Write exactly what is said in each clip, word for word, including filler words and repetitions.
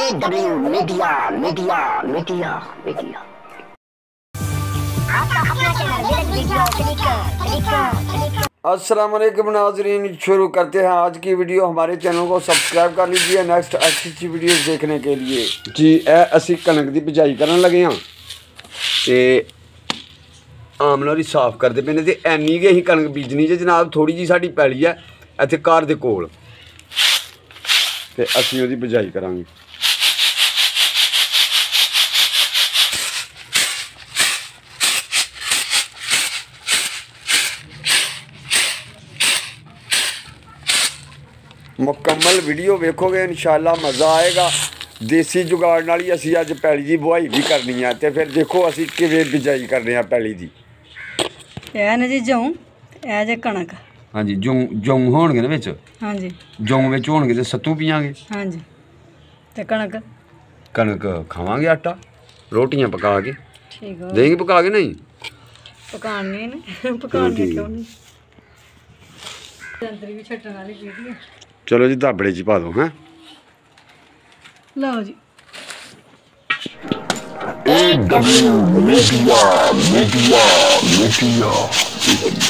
W media media media media अस्सलाम वालेकुम नाज़रीन, शुरू करते हैं आज की वीडियो। हमारे चैनल को सब्सक्राइब कर लीजिए नेक्स्ट अच्छी अच्छी वीडियोस देखने के लिए। जी ए असी कनक की बिजाई करन लगे हाँ ते आमला भी साफ करते पे ने ते एनी गै ही कनक बीजनी जे जनाब। थोड़ी जी साडी पैली है इत्थे घर दे कोल ते असीं ओहदी बिजाई करांगे। मुकम्मल वीडियो वेखोगे इंशाल्लाह मज़ा आएगा। देसी जुगाड़ नाल ही असीं अज पैली की बुआई भी करनी है ते फिर देखो असीं किवें बिजाई करने आ पैली दी। ਇਹ ਨੇ ਜੀ ਜੌਂ ਇਹ ਜੇ ਕਣਕ। ਹਾਂਜੀ ਜੌਂ ਜੌਂ ਹੋਣਗੇ ਨਾ ਵਿੱਚ। ਹਾਂਜੀ ਜੌਂ ਵਿੱਚ ਹੋਣਗੇ ਤੇ ਸੱਤੂ ਪੀਵਾਂਗੇ। ਹਾਂਜੀ ਤੇ ਕਣਕ कणक खावांगे आटा रोटियां पका के। ठीक है देंगे पका के नहीं पकाने ने पकाने क्यों नहीं अंदर भी छटन वाली वीडियो। चलो जी दाबड़े च पा दो हैं। लो जी W media media media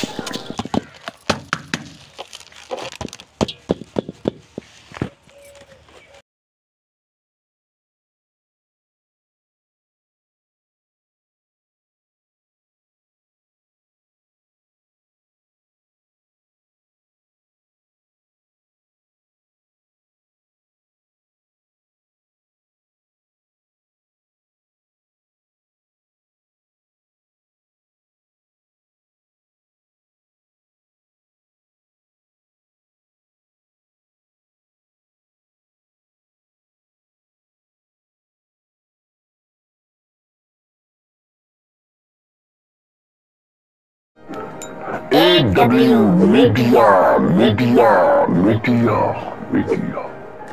W media media media media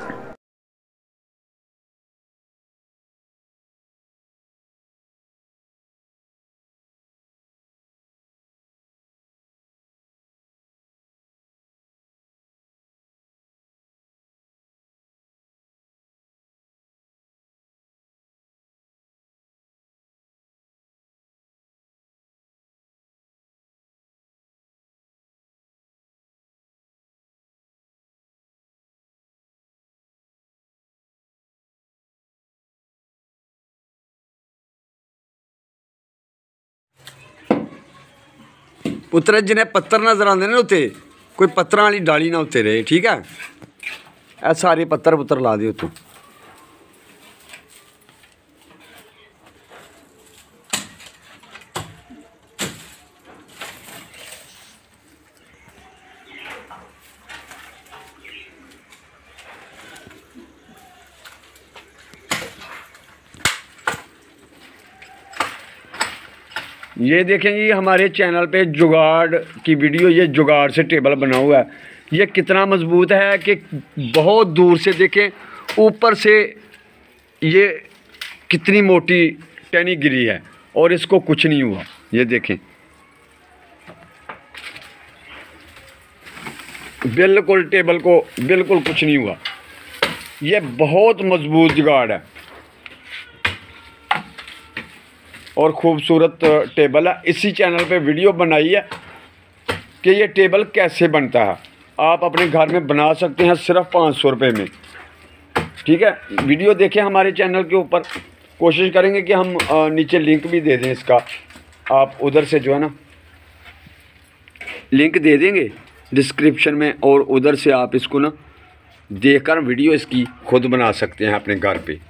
पुत्र जिन्हें पत्थर नजर आते हैं उत्ते कोई पत्थर वाली डाली ना उत्ते रहे। ठीक है ए सारे पत्थर पुत्तर ला दे उत्तों। ये देखें जी हमारे चैनल पे जुगाड़ की वीडियो, ये जुगाड़ से टेबल बना हुआ है। ये कितना मजबूत है कि बहुत दूर से देखें ऊपर से ये कितनी मोटी टहनी गिरी है और इसको कुछ नहीं हुआ। ये देखें बिल्कुल टेबल को बिल्कुल कुछ नहीं हुआ। ये बहुत मजबूत जुगाड़ है और ख़ूबसूरत टेबल है। इसी चैनल पे वीडियो बनाई है कि ये टेबल कैसे बनता है। आप अपने घर में बना सकते हैं सिर्फ पाँच सौ रुपये में। ठीक है वीडियो देखें हमारे चैनल के ऊपर। कोशिश करेंगे कि हम नीचे लिंक भी दे दें इसका। आप उधर से जो है ना लिंक दे देंगे डिस्क्रिप्शन में और उधर से आप इसको ना देखकर वीडियो इसकी खुद बना सकते हैं अपने घर पे।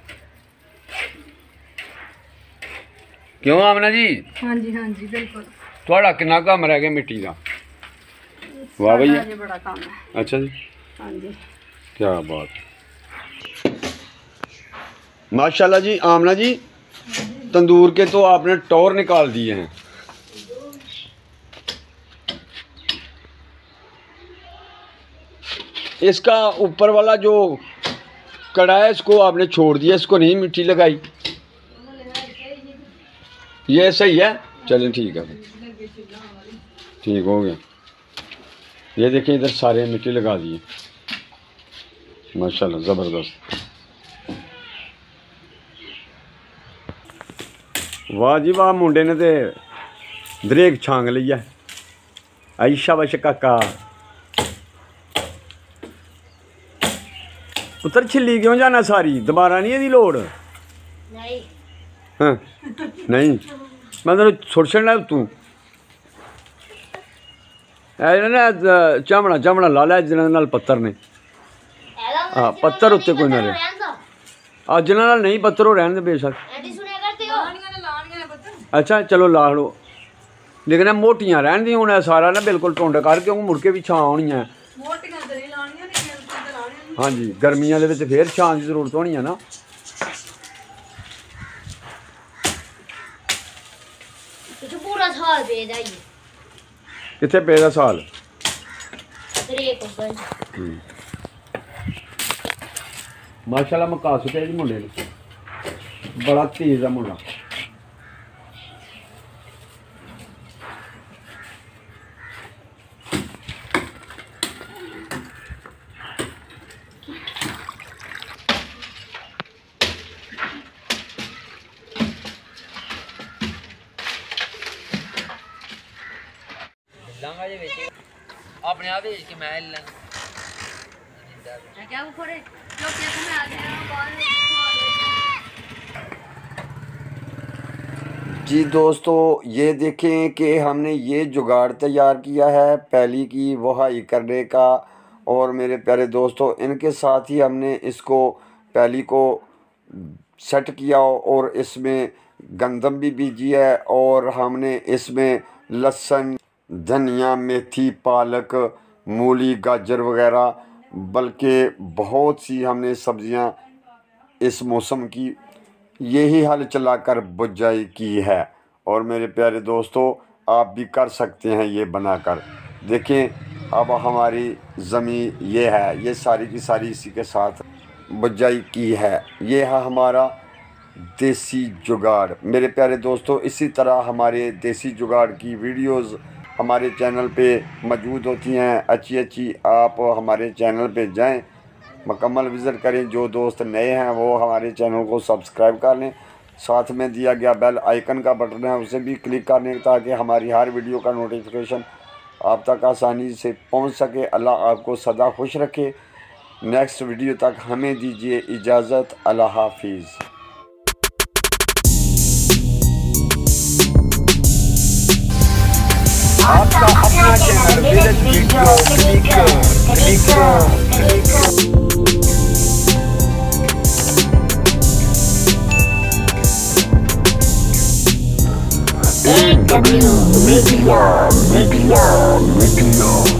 क्यों आमना जी? हाँ जी हाँ जी बिल्कुल। थोड़ा कितना काम रह गया मिट्टी का? वाह भैया बड़ा काम है। अच्छा जी हाँ जी क्या बात माशाल्लाह जी। आमना जी तंदूर के तो आपने टौर निकाल दिए हैं। इसका ऊपर वाला जो कड़ा है इसको आपने छोड़ दिया, इसको नहीं मिट्टी लगाई। ये सही है चलें ठीक है ठीक हो गया। ये देखिए इधर सारे मिट्टी लगा दिए माशाल्लाह ज़बरदस्त। वाह जी वाह, मुंडे ने तो दरेक छांग ली है। आई शाबाश काका। पुत्र छिल्ली क्यों जाना सारी, दोबारा नहीं एदी लोड़? नहीं हाँ नहीं, मैं तेन सुट छड़ना तू ना चामड़ा चामड़ा ला लिया जिन्होंने नाल पत्थर ने। हाँ पत्थर उत्ते कोई ना रहे, आ जिन्होंने नाल नहीं पत्थर वो रहने दे बेशक। अच्छा चलो ला लो, लेकिन ये मोटियां रहन दी हूँ सारा ना बिल्कुल टुंड कर, क्योंकि मुड़के भी छां होनी है। हाँ जी गर्मियां दे विच फिर छां की जरूरत होनी है ना। कितने पे दा साल? माशाल्लाह मकास पे जी मुंडे ने, बड़ा तेज है मुंडा। अपने आप भेज के मैं ले क्या वो खोरे जो कैसे में आ गया जी दोस्तों, ये देखें कि हमने ये जुगाड़ तैयार किया है पैली की वहाई करने का। और मेरे प्यारे दोस्तों, इनके साथ ही हमने इसको पैली को सेट किया और इसमें गंदम भी बीजी है, और हमने इसमें लहसुन, धनिया, मेथी, पालक, मूली, गाजर वगैरह, बल्कि बहुत सी हमने सब्जियां इस मौसम की यही हल चलाकर बुझाई की है। और मेरे प्यारे दोस्तों, आप भी कर सकते हैं ये बनाकर। देखें अब हमारी ज़मीन ये है, ये सारी की सारी इसी के साथ बुझाई की है। ये है हमारा देसी जुगाड़। मेरे प्यारे दोस्तों, इसी तरह हमारे देसी जुगाड़ की वीडियोस हमारे चैनल पे मौजूद होती हैं अच्छी अच्छी। आप हमारे चैनल पे जाएं, मुकम्मल विज़िट करें। जो दोस्त नए हैं वो हमारे चैनल को सब्सक्राइब कर लें, साथ में दिया गया बेल आइकन का बटन है उसे भी क्लिक कर लें, ताकि हमारी हर वीडियो का नोटिफिकेशन आप तक आसानी से पहुंच सके। अल्लाह आपको सदा खुश रखे। नेक्स्ट वीडियो तक हमें दीजिए इजाज़त। अल्लाह हाफिज़। आपका अपना channel village video click click A W Media Media Media